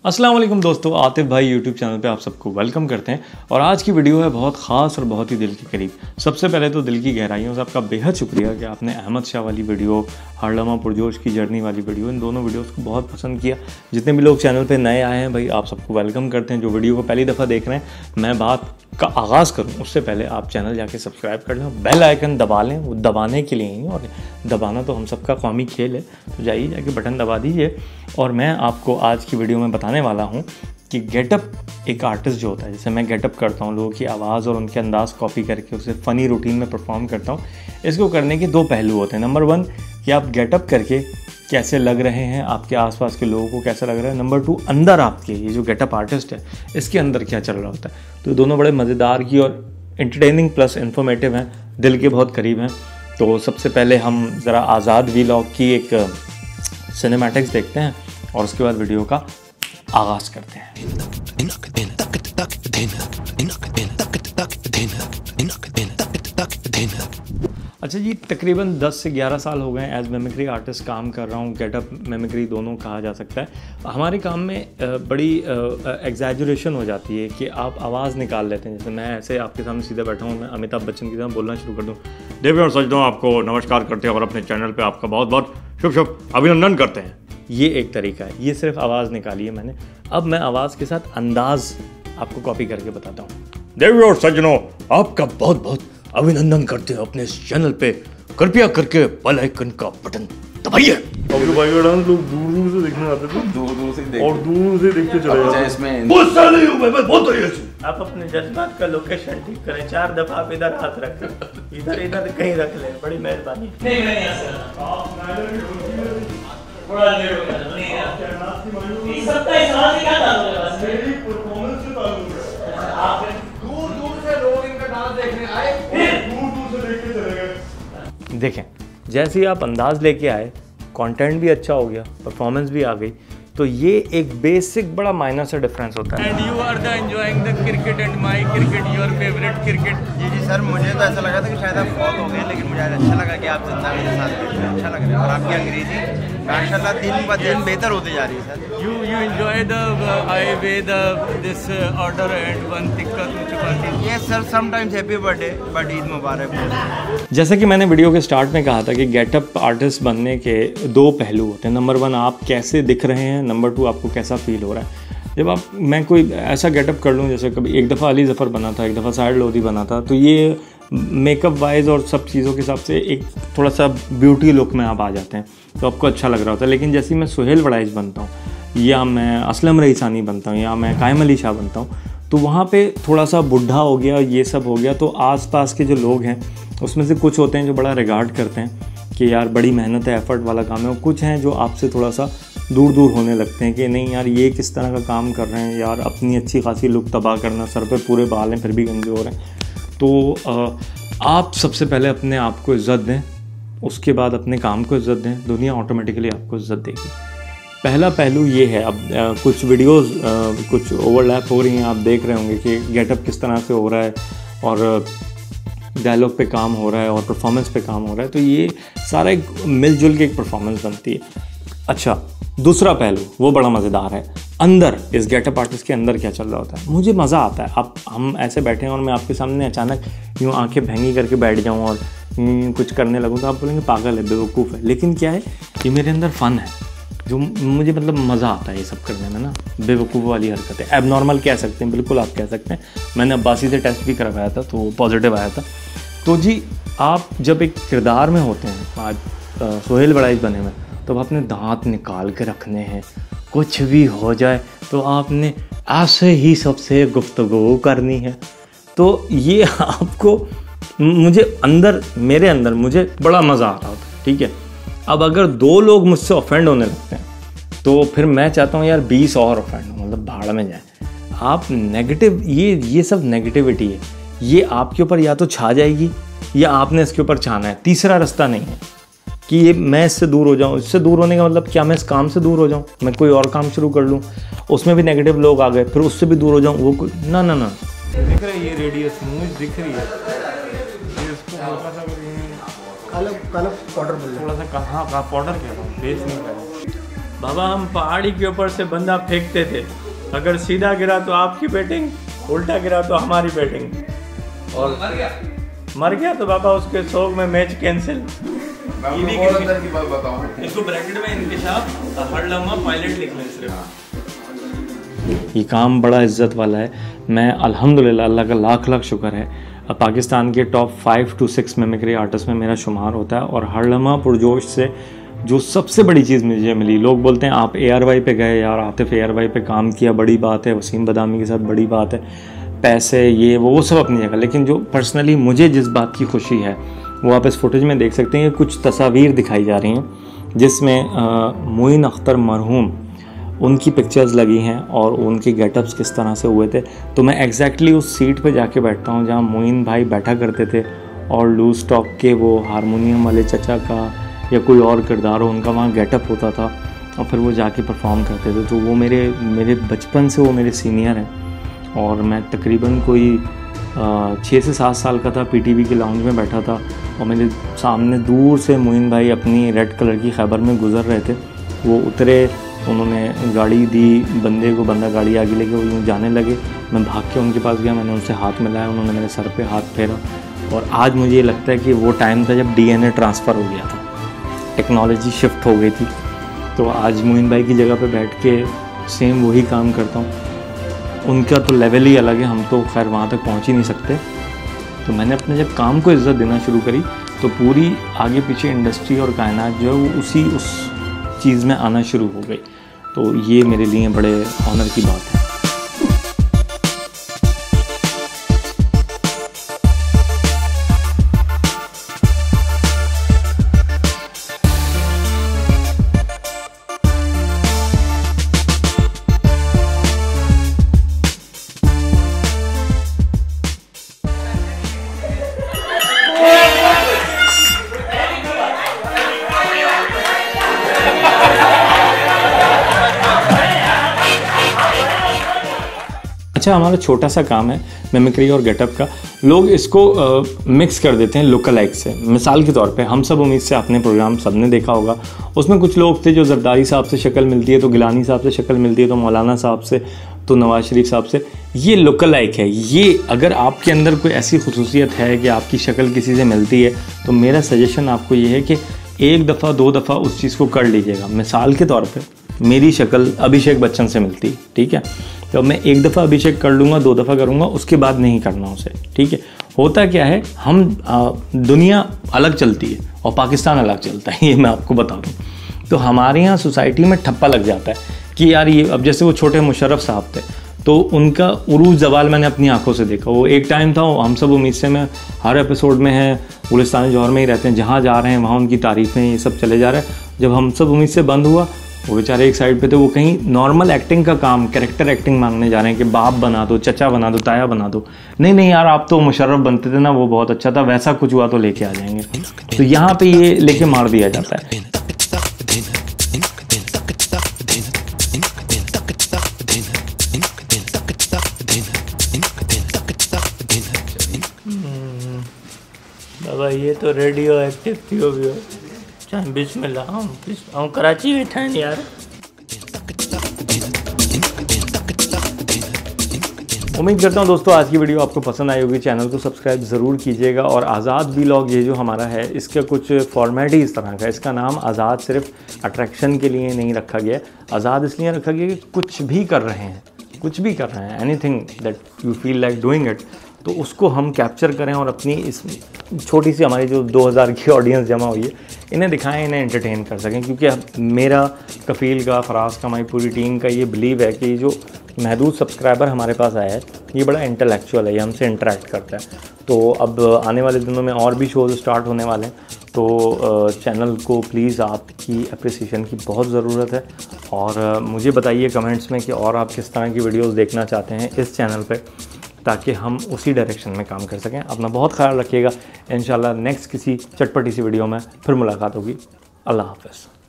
अस्सलाम वालेकुम दोस्तों, आतिफ भाई यूट्यूब चैनल पे आप सबको वेलकम करते हैं। और आज की वीडियो है बहुत ख़ास और बहुत ही दिल के करीब। सबसे पहले तो दिल की गहराइयों से आपका बेहद शुक्रिया कि आपने अहमद शाह वाली वीडियो, हर लम्हा पुरजोश की जर्नी वाली वीडियो, इन दोनों वीडियोस को बहुत पसंद किया। जितने भी लोग चैनल पे नए आए हैं भाई, आप सबको वेलकम करते हैं। जो वीडियो को पहली दफ़ा देख रहे हैं, मैं बात का आगाज़ करूँ उससे पहले आप चैनल जाके सब्सक्राइब कर लें, बेल आइकन दबा लें। वो दबाने के लिए ही, और दबाना तो हम सबका कौमी खेल है, तो जाइए जाके बटन दबा दीजिए। और मैं आपको आज की वीडियो में बताने वाला हूँ कि गेटअप एक आर्टिस्ट जो होता है, जैसे मैं गेटअप करता हूँ, लोगों की आवाज़ और उनके अंदाज़ कॉपी करके उसे फ़नी रूटीन में परफॉर्म करता हूँ। इसको करने के दो पहलू होते हैं। नंबर 1 कि आप गेटअप करके कैसे लग रहे हैं, आपके आसपास के लोगों को कैसा लग रहा है। नंबर 2 अंदर आपके ये जो गेटअप आर्टिस्ट है, इसके अंदर क्या चल रहा होता है। तो दोनों बड़े मज़ेदार की और एंटरटेनिंग प्लस इन्फॉर्मेटिव हैं, दिल के बहुत करीब हैं। तो सबसे पहले हम ज़रा आज़ाद वीलॉग की एक सिनेमैटिक्स देखते हैं और उसके बाद वीडियो का आगाज़ करते हैं। अच्छा जी, तकरीबन 10 से 11 साल हो गए एज मेमिक्री आर्टिस्ट काम कर रहा हूँ। गेटअप मेमिक्री दोनों कहा जा सकता है। हमारे काम में बड़ी एग्जैजुरेशन हो जाती है कि आप आवाज़ निकाल लेते हैं। जैसे मैं ऐसे आपके सामने सीधे बैठा हूँ, मैं अमिताभ बच्चन की तरह बोलना शुरू कर दूँ, देवियों और सज्जनों, आपको नमस्कार करते हैं और अपने चैनल पर आपका बहुत बहुत शुभ शुभ अभिनंदन करते हैं। ये एक तरीका है, ये सिर्फ आवाज़ निकाली है मैंने। अब मैं आवाज़ के साथ अंदाज़ आपको कॉपी करके बताता हूँ। देवियों और सज्जनों, आपका बहुत बहुत अभिनंदन करते हैं अपने इस चैनल पे, कृपया करके बेल आइकन का बटन दबाइए। अब भाई का डांस लोग दूर दूर से देखने आते थे, दूर से और दूर से देखते चले जाते। इसमें बहुत सारे हो भाई, बहुत अच्छे। आप अपने जज्बात का लोकेशन ठीक करें, 4 दफा आप इधर हाथ रखें, इधर इधर कहीं रख लें, बड़ी मेहरबानी। नहीं नहीं बड़ा लेट हो गया, नहीं इस सप्ताह इस हाथ ही क्या डालोगे बस मेरी परफॉर्मेंस से ताल्लुक है। आप दूर दूर से लोग इनका डांस देखने आए, दूर दूर से देख के चले गए। देखें, जैसे ही आप अंदाज़ लेके आए, कंटेंट भी अच्छा हो गया, परफॉर्मेंस भी आ गई। तो ये एक बेसिक बड़ा माइनर सा डिफरेंस होता है। And you are the enjoying the cricket and my cricket your favourite cricket. जी सर, मुझे तो ऐसा लगा था कि शायद आप फॉल हो गए, लेकिन मुझे अच्छा लगा कि आप जिंदा मेरे साथ बैठे, अच्छा लग रहा है। और आपकी अंग्रेजी माशाल्लाह दिन ब दिन बेहतर होती जा रही है sir. You enjoy the I weigh the this order and one tikka two chapati. Yes sir, sometimes happy birthday, but Eid मुबारक। जैसे कि मैंने वीडियो के स्टार्ट में कहा था कि गेटअप आर्टिस्ट बनने के दो पहलू होते हैं। नंबर 1 आप कैसे दिख रहे हैं, नंबर 2 आपको कैसा फील हो रहा है। जब मैं कोई ऐसा गेटअप कर लूँ, जैसे कभी एक दफ़ा अली ज़फ़र बना था, एक दफ़ा साहिर लोधी बना था, तो ये मेकअप वाइज और सब चीज़ों के हिसाब से एक थोड़ा सा ब्यूटी लुक में आप आ जाते हैं, तो आपको अच्छा लग रहा होता है। लेकिन जैसे मैं सुहेल वड़ाइच बनता हूँ, या मैं असलम रईसानी बनता हूँ, या मैं कायम अली शाह बनता हूँ, तो वहाँ पे थोड़ा सा बुढ़ा हो गया, ये सब हो गया। तो आसपास के जो लोग हैं उसमें से कुछ होते हैं जो बड़ा रिगार्ड करते हैं कि यार बड़ी मेहनत है, एफर्ट वाला काम है, और कुछ हैं जो आपसे थोड़ा सा दूर दूर होने लगते हैं कि नहीं यार ये किस तरह का काम कर रहे हैं, यार अपनी अच्छी खासी लुक तबाह करना, सर पे पूरे बाल हैं फिर भी गंजे हो रहे हैं। तो आप सबसे पहले अपने आप को इज़्ज़त दें, उसके बाद अपने काम को इज़्ज़त दें, दुनिया ऑटोमेटिकली आपको इज़्ज़त देगी। पहला पहलू ये है। अब कुछ वीडियोस कुछ ओवरलैप हो रही हैं, आप देख रहे होंगे कि गेटअप किस तरह से हो रहा है और डायलॉग पे काम हो रहा है और परफॉर्मेंस पे काम हो रहा है। तो ये सारा एक मिलजुल के एक परफॉर्मेंस बनती है। अच्छा, दूसरा पहलू वो बड़ा मज़ेदार है। अंदर इस गेटअप आर्टिस्ट के अंदर क्या चल रहा होता है, मुझे मज़ा आता है। अब हम ऐसे बैठे हैं और मैं आपके सामने अचानक यूँ आंखें भैंगी करके बैठ जाऊँ और कुछ करने लगूँ, तो आप बोलेंगे पागल है, बेवकूफ़ है। लेकिन क्या है, ये मेरे अंदर फ़न है, जो मुझे मतलब मज़ा आता है ये सब करने में ना। बेवकूफ़ वाली हरकत है, एबनॉर्मल कह सकते हैं, बिल्कुल आप कह सकते हैं। मैंने अब्बासी से टेस्ट भी करवाया था तो पॉजिटिव आया था। तो जी, आप जब एक किरदार में होते हैं, आज सुहेल वड़ाइच बने में, तो अपने दांत निकाल के रखने हैं, कुछ भी हो जाए तो आपने ऐसे ही सबसे गुफ्तगू करनी है। तो ये आपको मुझे अंदर, मेरे अंदर मुझे बड़ा मज़ा आ रहा होता है, ठीक है। अब अगर 2 लोग मुझसे ऑफेंड होने लगते हैं, तो फिर मैं चाहता हूँ यार 20 और ऑफेंड हो, मतलब भाड़ में जाए। आप नेगेटिव, ये सब नेगेटिविटी है, ये आपके ऊपर या तो छा जाएगी या आपने इसके ऊपर छाना है। तीसरा रास्ता नहीं है कि ये मैं इससे दूर हो जाऊँ। इससे दूर होने का मतलब क्या मैं इस काम से दूर हो जाऊँ, मैं कोई और काम शुरू कर लूँ, उसमें भी नेगेटिव लोग आ गए, फिर उससे भी दूर हो जाऊँ, वो कोई ना ना ना। दिख रही है रेडियस, मुझे दिख रही है ये, इसको हल्का सा काला पाउडर बोल थोड़ा सा। कहाँ पाउडर क्या था, बेस नहीं कर बाबा हम पहाड़ी के ऊपर से बंदा फेंकते थे, अगर सीधा गिरा तो आपकी बैटिंग, उल्टा गिरा तो हमारी बैटिंग, और मर गया तो बाबा उसके शौक में मैच कैंसिल। इसको ब्रैकेट में इंकशाफ हर लम्हा पायलट लिख लें सिर्फ। ये काम बड़ा इज्जत वाला है। मैं अल्हम्दुलिल्लाह, अल्लाह का लाख लाख शुक्र है, पाकिस्तान के टॉप 5 to 6 मिमिक्री आर्टिस्ट में मेरा शुमार होता है। और हर लम्हा पुरजोश से जो सबसे बड़ी चीज़ मुझे मिली, लोग बोलते हैं आप ARY पे गए यार, आतिफ ARY पे काम किया, बड़ी बात है, वसीम बदामी के साथ बड़ी बात है, पैसे ये वो सब अपनी जगह, लेकिन जो पर्सनली मुझे जिस बात की खुशी है वो आप इस फुटेज में देख सकते हैं। कुछ तस्वीर दिखाई जा रही हैं जिसमें मोइन अख्तर मरहूम उनकी पिक्चर्स लगी हैं और उनके गेटअप्स किस तरह से हुए थे। तो मैं एग्जैक्टली उस सीट पे जाके बैठता हूँ जहाँ मोइन भाई बैठा करते थे और लूज टॉक के वो हारमोनियम वाले चचा का या कोई और किरदार हो उनका वहाँ गेटअप होता था और फिर वो जाके परफॉर्म करते थे। तो वो मेरे बचपन से वो मेरे सीनियर हैं और मैं तकरीबन कोई 6 से 7 साल का था, PTV के लाउंज में बैठा था और मेरे सामने दूर से मोइन भाई अपनी रेड कलर की खैबर में गुजर रहे थे। वो उतरे, उन्होंने गाड़ी दी बंदे को, बंदा गाड़ी आगे लेके वो यूँ जाने लगे। मैं भाग के उनके पास गया, मैंने उनसे हाथ मिलाया, उन्होंने मेरे सर पे हाथ फेरा। और आज मुझे ये लगता है कि वो टाइम था जब DNA ट्रांसफ़र हो गया था, टेक्नोलॉजी शिफ्ट हो गई थी। तो आज मोइन भाई की जगह पे बैठ के सेम वही काम करता हूँ। उनका तो लेवल ही अलग है, हम तो खैर वहाँ तक पहुँच ही नहीं सकते। तो मैंने अपने जब काम को इज्जत देना शुरू करी तो पूरी आगे पीछे इंडस्ट्री और कायनात जो है वो उस चीज़ में आना शुरू हो गई। तो ये मेरे लिए बड़े ऑनर की बात है। अच्छा, हमारा छोटा सा काम है मिमिक्री और गेटअप का। लोग इसको मिक्स कर देते हैं लुक अलाइक से। मिसाल के तौर पे हम सब उम्मीद से आपने प्रोग्राम सबने देखा होगा, उसमें कुछ लोग थे जो जरदारी साहब से शक्ल मिलती है तो गिलानी साहब से शक्ल मिलती है तो मौलाना साहब से तो नवाज शरीफ साहब से। ये लुक अलाइक है। ये अगर आपके अंदर कोई ऐसी खुसूसियत है कि आपकी शक्ल किसी से मिलती है तो मेरा सजेशन आपको ये है कि 1 दफ़ा 2 दफ़ा उस चीज़ को कर लीजिएगा। मिसाल के तौर पे मेरी शक्ल अभिषेक बच्चन से मिलती, ठीक है, तो मैं 1 दफ़ा अभिषेक कर लूँगा, 2 दफ़ा करूँगा, उसके बाद नहीं करना उसे, ठीक है। होता क्या है, हम दुनिया अलग चलती है और पाकिस्तान अलग चलता है, ये मैं आपको बता दूँ। तो हमारे यहाँ सोसाइटी में ठप्पा लग जाता है कि यार ये, अब जैसे वो छोटे मुशर्रफ साहब थे तो उनका उरूज जवाल मैंने अपनी आंखों से देखा। वो एक टाइम था, हम सब उम्मीद से में हर एपिसोड में है, गुलिस्तान जौहर में ही रहते हैं, जहाँ जा रहे हैं वहाँ उनकी तारीफ़ें ये सब चले जा रहे हैं। जब हम सब उम्मीद से बंद हुआ, वो बेचारे एक साइड पे थे, वो कहीं नॉर्मल एक्टिंग का काम, कैरेक्टर एक्टिंग मांगने जा रहे हैं कि बाप बना दो, चचा बना दो, ताया बना दो। नहीं यार, आप तो मुशर्रफ बनते थे ना, वो बहुत अच्छा था, वैसा कुछ हुआ तो लेके आ जाएंगे। तो यहाँ पे ये लेके मार दिया जाता है। बाबा ये तो रेडियो एक्टिव थी भी बिस्मिल्लाह, हम कराची में थे यार। उम्मीद करता हूँ दोस्तों आज की वीडियो आपको पसंद आई होगी। चैनल को सब्सक्राइब ज़रूर कीजिएगा। और आज़ाद व्लॉग ये जो हमारा है, इसका कुछ फॉर्मेट ही इस तरह का है। इसका नाम आज़ाद सिर्फ अट्रैक्शन के लिए नहीं रखा गया, आज़ाद इसलिए रखा गया कि कुछ भी कर रहे हैं, anything that you feel like doing it, तो उसको हम कैप्चर करें और अपनी इस छोटी सी हमारी जो 2000 की ऑडियंस जमा हुई है, इन्हें दिखाएं, इन्हें एंटरटेन कर सकें। क्योंकि अब मेरा, कफ़ील का, फराज का, हमारी पूरी टीम का ये बिलीव है कि जो महदूद सब्सक्राइबर हमारे पास आया है ये बड़ा इंटेलेक्चुअल है, ये हमसे इंटरेक्ट करता है। तो अब आने वाले दिनों में और भी शोज़ स्टार्ट होने वाले हैं, तो चैनल को प्लीज़ आपकी अप्रिसिएशन की बहुत ज़रूरत है। और मुझे बताइए कमेंट्स में कि और आप किस तरह की वीडियोज़ देखना चाहते हैं इस चैनल पर, ताकि हम उसी डायरेक्शन में काम कर सकें। अपना बहुत ख्याल रखिएगा। इंशाल्लाह नेक्स्ट किसी चटपटी सी वीडियो में फिर मुलाकात होगी। अल्लाह हाफ़िज़।